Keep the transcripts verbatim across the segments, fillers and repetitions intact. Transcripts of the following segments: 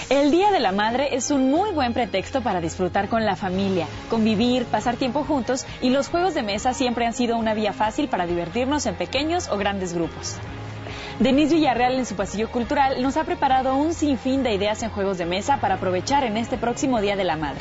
El Día de la Madre es un muy buen pretexto para disfrutar con la familia, convivir, pasar tiempo juntos, y los juegos de mesa siempre han sido una vía fácil para divertirnos en pequeños o grandes grupos. Denise Villarreal, en su pasillo cultural, nos ha preparado un sinfín de ideas en juegos de mesa para aprovechar en este próximo Día de la Madre.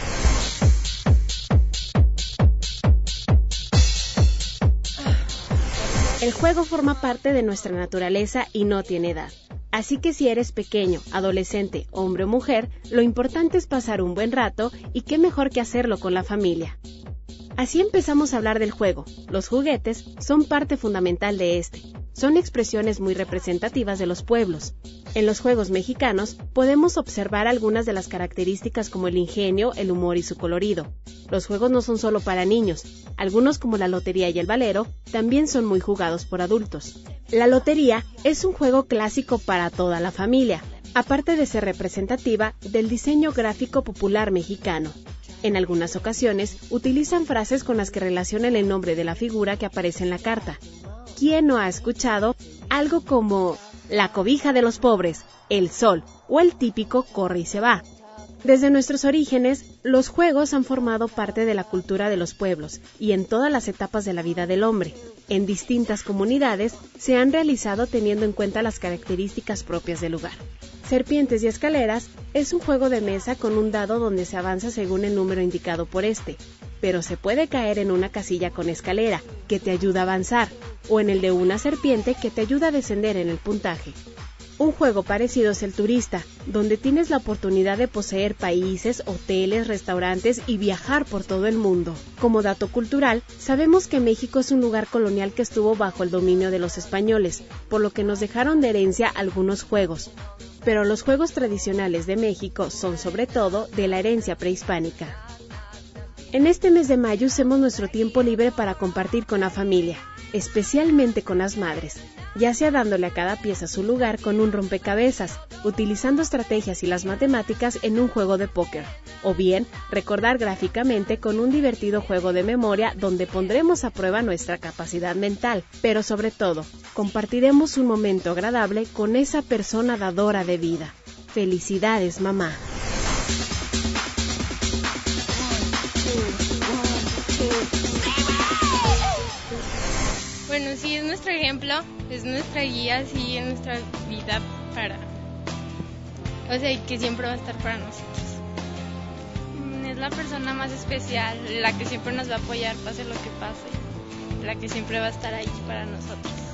El juego forma parte de nuestra naturaleza y no tiene edad. Así que si eres pequeño, adolescente, hombre o mujer, lo importante es pasar un buen rato, y qué mejor que hacerlo con la familia. Así empezamos a hablar del juego. Los juguetes son parte fundamental de este. Son expresiones muy representativas de los pueblos. En los juegos mexicanos podemos observar algunas de las características como el ingenio, el humor y su colorido. Los juegos no son solo para niños. Algunos, como la lotería y el valero, también son muy jugados por adultos. La lotería es un juego clásico para toda la familia, aparte de ser representativa del diseño gráfico popular mexicano. En algunas ocasiones utilizan frases con las que relacionan el nombre de la figura que aparece en la carta. ¿Quién no ha escuchado algo como la cobija de los pobres, el sol o el típico corre y se va? Desde nuestros orígenes, los juegos han formado parte de la cultura de los pueblos y en todas las etapas de la vida del hombre. En distintas comunidades se han realizado teniendo en cuenta las características propias del lugar. Serpientes y escaleras es un juego de mesa con un dado donde se avanza según el número indicado por este, pero se puede caer en una casilla con escalera, que te ayuda a avanzar, o en el de una serpiente que te ayuda a descender en el puntaje. Un juego parecido es el turista, donde tienes la oportunidad de poseer países, hoteles, restaurantes y viajar por todo el mundo. Como dato cultural, sabemos que México es un lugar colonial que estuvo bajo el dominio de los españoles, por lo que nos dejaron de herencia algunos juegos. Pero los juegos tradicionales de México son sobre todo de la herencia prehispánica. En este mes de mayo usemos nuestro tiempo libre para compartir con la familia, especialmente con las madres, ya sea dándole a cada pieza su lugar con un rompecabezas, utilizando estrategias y las matemáticas en un juego de póker, o bien recordar gráficamente con un divertido juego de memoria donde pondremos a prueba nuestra capacidad mental, pero sobre todo, compartiremos un momento agradable con esa persona dadora de vida. ¡Felicidades, mamá! Bueno, sí, es nuestro ejemplo, es nuestra guía, sí, en nuestra vida para... O sea, y que siempre va a estar para nosotros. Es la persona más especial, la que siempre nos va a apoyar, pase lo que pase, la que siempre va a estar ahí para nosotros.